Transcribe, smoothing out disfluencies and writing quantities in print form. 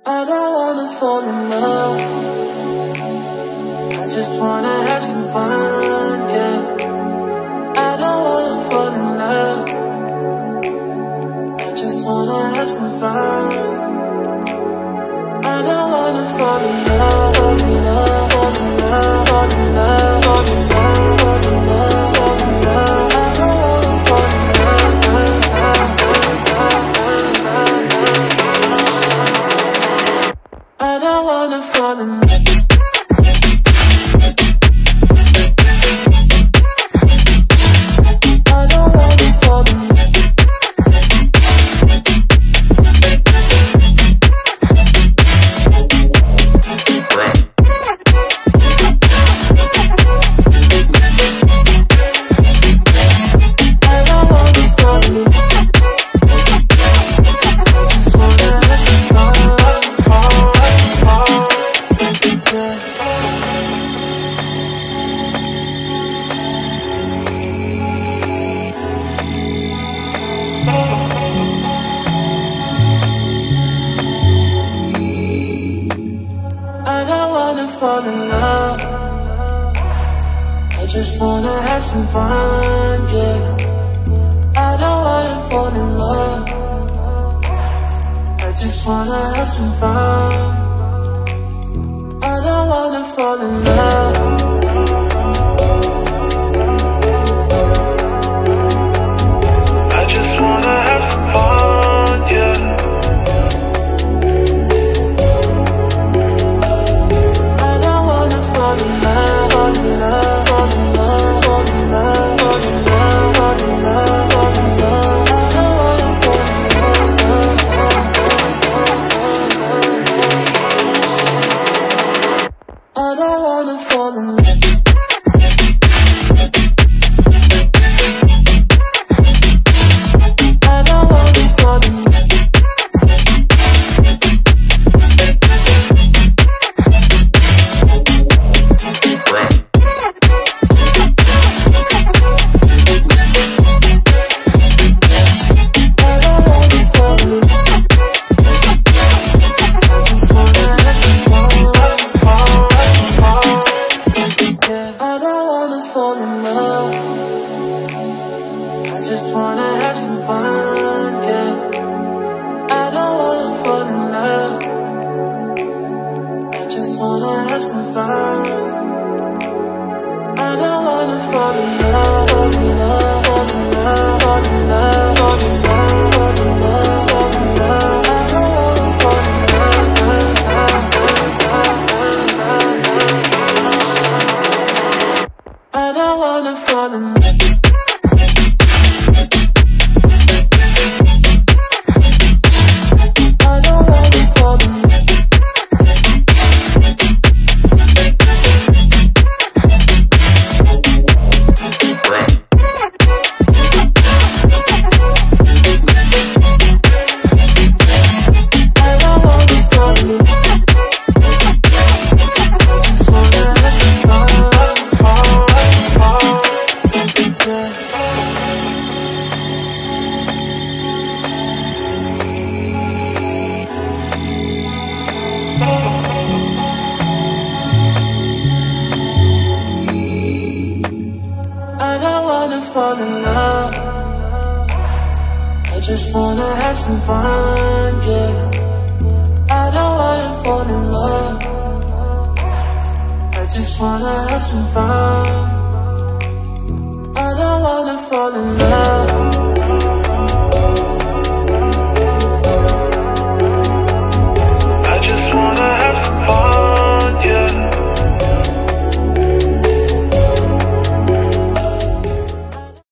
I don't wanna fall in love. I just wanna have some fun, yeah. I don't wanna fall in love. I just wanna have some fun. I don't wanna fall in love, fall in love, fall in love, fall in love, fall in love, fall in love, fall in love. I don't wanna fall in love. I don't wanna fall in love. Fall in love. I just wanna have some fun, yeah. I don't wanna fall in love. I just wanna have some fun. I don't wanna fall in love. I just wanna have some fun, yeah. Fall in love. I just wanna have some fun, yeah. I don't wanna fall in love. I just wanna have some fun. I don't wanna fall in love.